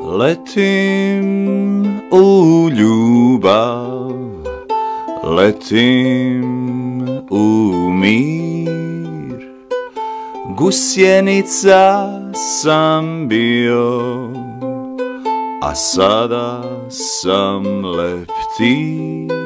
Letim u ljubav, letim u mir, gusjenica sam bio, a sada sam leptir.